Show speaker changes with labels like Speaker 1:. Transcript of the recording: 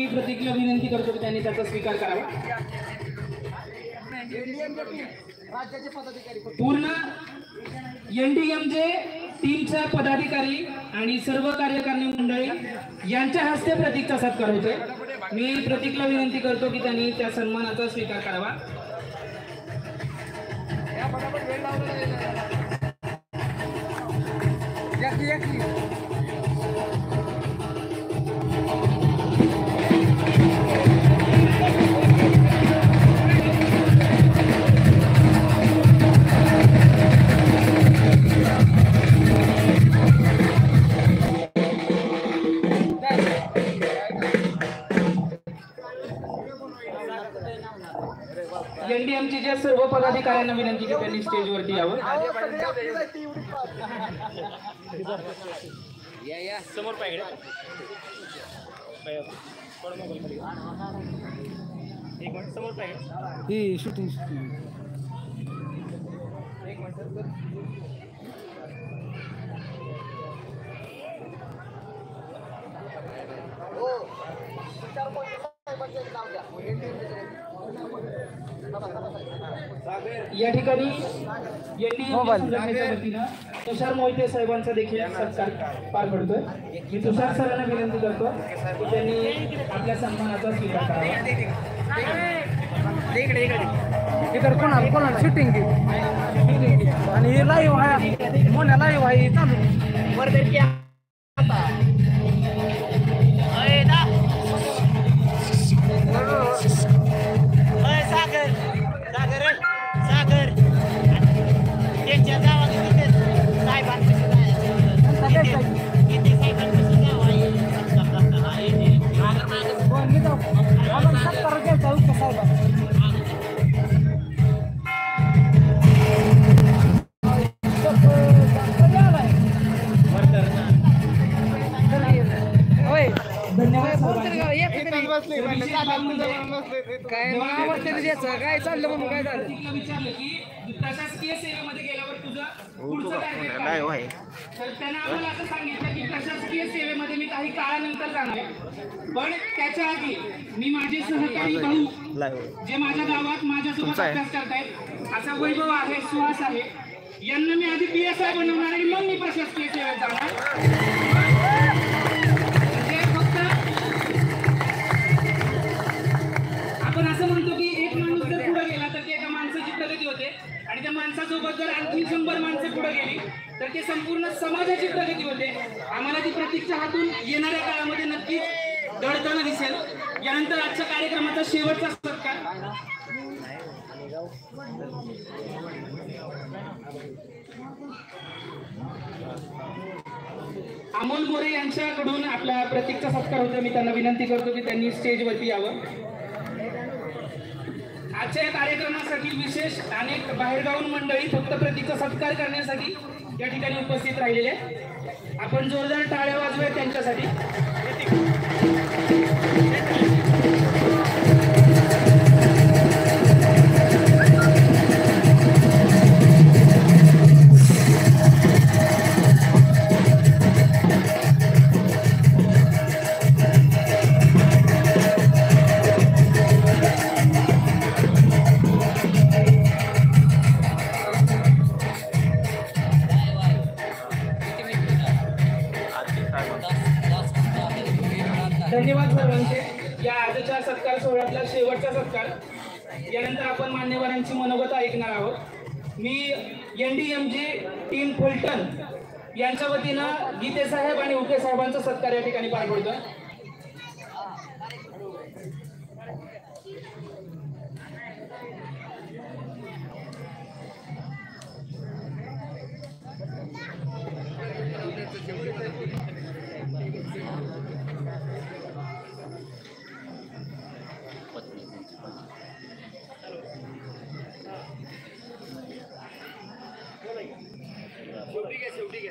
Speaker 1: प्रतीकला विनंती करतो की त्यांनी त्याचा स्वीकार करावा। पूर्ण एनडीएमजे टीमच्या पदाधिकारी आणि सर्व कार्यकारिणी मंडळी यांच्या हस्ते प्रतीकचा सत्कार होतोय। मी प्रतीकला विनंती करतो की त्यांनी त्या सन्मानाचा स्वीकार करावा। एनडीएमचे जे सर्व पदाधिकाऱ्यांना विनंती की त्यांनी स्टेजवरती यावं।
Speaker 2: या समोर पाहिजे एक मिनिट समोर पाहिजे
Speaker 3: ही शूटिंग
Speaker 1: एक मिनिट या ठिकाणी एनडीएमच्या वतीनं तुषार मोहिते साहेबांचा देखील सत्कार पार पडतोय। मी तुषार सरांना विनंती करतो की त्यांनी आपल्या सन्मानाचा स्वीकार करावा।
Speaker 3: इधर कोणाला शूटिंग आणि हे लाईव्ह आहे मोन्या लाईव्ह आहे चालू वरती की काय चाललं म्हणून काय झालं
Speaker 1: विचारलं की प्रशासकीय सेवेमध्ये गेल्यावर तुझं पुढचं काय आहे, तर त्यानं आम्हाला असं सांगितलं की प्रशासकीय सेवेमध्ये मी काही काळानंतर जाणार आहे, पण त्याच्या आधी मी माझे सहकारी भाऊ जे माझ्या गावात माझ्यासोबत अभ्यास करतायत असा वैभव आहे, सुहास आहे, यांना मी आधी PSI बनवणार आणि मग मी प्रशासकीय सेवेत जाणार। आपण असं म्हणतो की एक माणूस जर पुढे गेला तर ते एका माणसाची प्रगती होते आणि त्या माणसासोबत जर आणखी 100 माणसं पुढे गेली तर ते संपूर्ण समाजाची प्रगती होते। आम्हाला ती प्रतीकच्या हातून येणाऱ्या काळामध्ये नक्कीच घडताना दिसेल। यानंतर आजच्या कार्यक्रमाचा शेवटचा सत्कार अमोल मोरे यांच्याकडून आपल्या प्रतीकचा सत्कार होता। मी त्यांना विनंती करतो की त्यांनी स्टेजवरती यावं। आजच्या या कार्यक्रमासाठी विशेष अनेक बाहेरगावून मंडळी फक्त प्रतीकचा सत्कार करण्यासाठी या ठिकाणी उपस्थित राहिलेले आहेत। आपण जोरदार टाळ्या वाजवूया त्यांच्यासाठी। धन्यवाद सर्वांचे। या आजच्या सत्कार सोहळ्यातला शेवटचा सत्कार, यानंतर आपण मान्यवरांची मनोगत ऐकणार आहोत। मी एनडीएमजी टीम फलटण यांच्या वतीनं गीते साहेब आणि उके साहेबांचा सत्कार या ठिकाणी पार पडतोय।